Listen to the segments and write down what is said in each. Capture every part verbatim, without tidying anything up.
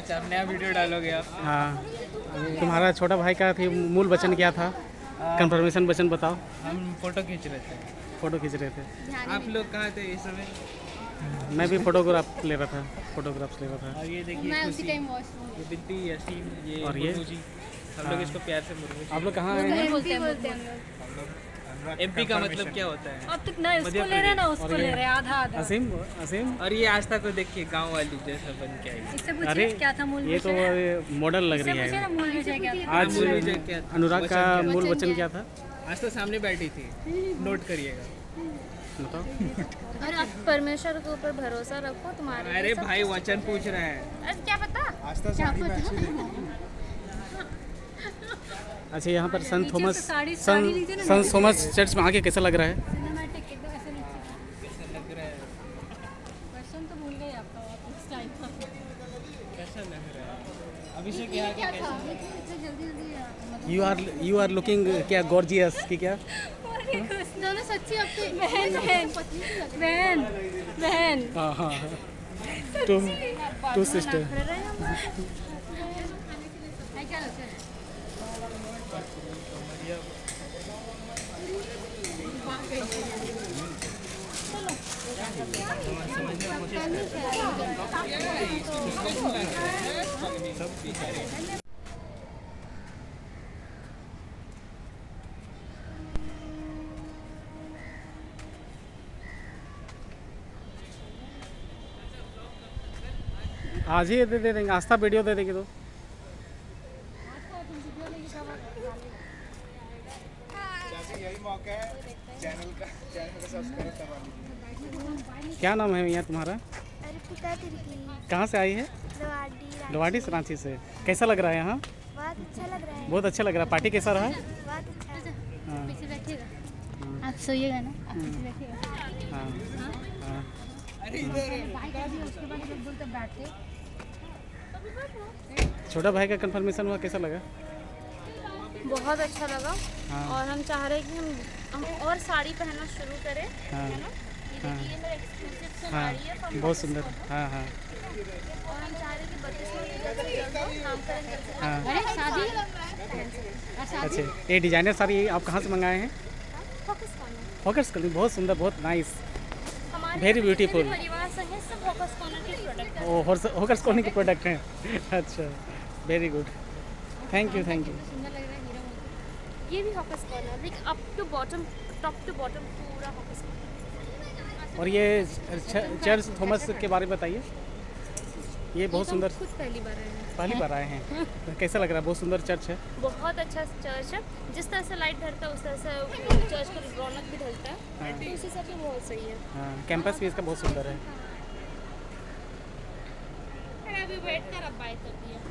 अच्छा, अब नया वीडियो डालोगे आप? हाँ, तुम्हारा छोटा भाई का थी मूल वचन क्या था? कंफर्मेशन वचन बताओ। हम फोटो खींच रहे थे। फोटो खींच रहे थे। आप लोग कहाँ थे इस समय? मैं भी फोटोग्राफ ले रहा था, फोटोग्राफ्स ले रहा था। और ये देखिए खुशी, ये बिट्टी, यसीम, ये और ये? मुर्मू जी, हम लोग इसको प्यार से मुर्मू जी। आप लोग कहाँ आए हैं? एमपी का मतलब क्या होता है? अब तक ना इसको ले रहे हैं ना उसको ले रहे हैं, आधा आधा। असीम, असीम। और ये आस्था को देखिए गांव वाली जैसा बन के आई। इससे अरे पूछिए क्या था मूल ये तो मॉडल लग रही पूछिए है। ना मूल विषय क्या था? आज मूल विजय क्या था? अनुराग का वचन क्या? मूल वचन क्या था? आज तो सामने बैठी थी, नोट करिएगा। बताओ। और आप परमेश्वर के ऊपर भरोसा रखो, तुम्हारे अरे भाई वचन पूछ रहे हैं। अरे क्या पता? क्या पता? अच्छा, यहाँ पर संत थॉमस, साड़ी- साड़ी संत लीजिए ना। संत थॉमस चर्च में आके कैसा लग रहा है? सिनेमैटिक एकदम ऐसे नीचे। कैसा लग रहा है? क्वेश्चन तो भूल गए आपका वापस टाइम का। कैसा लग रहा है? अभिषेक यहाँ के कैसा? जल्दी जल्दी you are you are looking क्या गॉर्जियस की क्या? दोनों सच्ची आपके बहन बहन बहन बहन हाँ हाँ टू टू सिस्टर। क्या लगता है? आज ही दे दे देंगे, आस्था वीडियो दे देंगे तो। यही मौका है चैनल का चैनल का सब्सक्राइब करवा लीजिए। क्या नाम है यहाँ तुम्हारा? अर्पिता तिर्की, कहाँ से आई है? लवाडी रांची। लवाड़ी से, रांची से। कैसा लग रहा है यहाँ? बहुत अच्छा लग रहा है। बहुत अच्छा लग रहा है। पार्टी कैसा रहा? बहुत अच्छा। हाँ पीछे बैठिएगा, आप सोइएगा ना, आप पीछे बैठिएगा। हाँ हाँ। बाइक आ गई, उसके बाद जब बोलते बैठे। छोटा भाई का कंफर्मेशन हुआ, कैसा लगा? बहुत अच्छा लगा। हाँ। और हम चाह रहे हैं कि हम हम और साड़ी पहनना शुरू करें। हाँ है ना? ये हाँ। देखिए, ये मेरा एक्सक्लूसिव हाँ, साड़ी है from बहुत Office सुंदर। Corner। हाँ हाँ और हम चाह रहे हैं कि बत्तीसवां जल्द से जल्द नामकरण कर सकें। हाँ। अरे शादी अच्छा, ये डिजाइनर साड़ी आप कहाँ से मंगाए हैं? Focus Corner। फोकस कर, बहुत सुंदर, बहुत नाइस। हमारे Very यहाँ जितने भी beautiful। परिवार संग हैं, सब Focus Corner के प्रोडक्ट हैं। ओ होकर्स कॉर्नर के प्रोडक्ट हैं। अच्छा, very good, thank you thank you. सुंदर लग रहा है, हीरा मोती। ये भी Focus Corner, like up to bottom, top to bottom पूरा Focus Corner। और ये च- चर्च थॉमस के बारे में बताइए। ये बहुत तो हम सुंदर, खुद पहली बार आए हैं। पहली बार आए हैं, कैसा लग रहा है? बहुत सुंदर चर्च है। बहुत अच्छा चर्च है। जिस तरह से लाइट ढलता है उस तरह से चर्च का रौनक भी ढलता है, तो उस हिसाब से बहुत सही है। हाँ, कैंपस भी इसका बहुत सुंदर है। अरे अभी वेट कर, अब बाय कर दिया।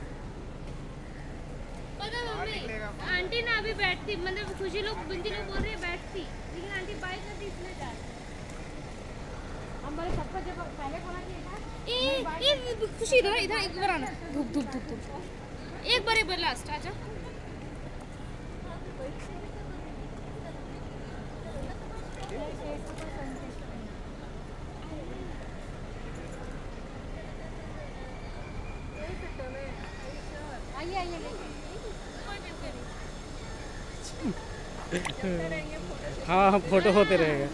पता है मम्मी, आंटी ना अभी बैठती, मतलब खुशी लोग बिंदी लोग बोल रहे हैं बैठती, लेकिन आंटी बाय कर दी इसलिए जा रही। हम बोले सबको जब पहले बोला कि था ए ए खुशी इधर इधर एक बार आना, धूप धूप धूप धूप एक बार एक बार लास्ट आजा। आइए आइए हाँ, फोटो होते रहेगा।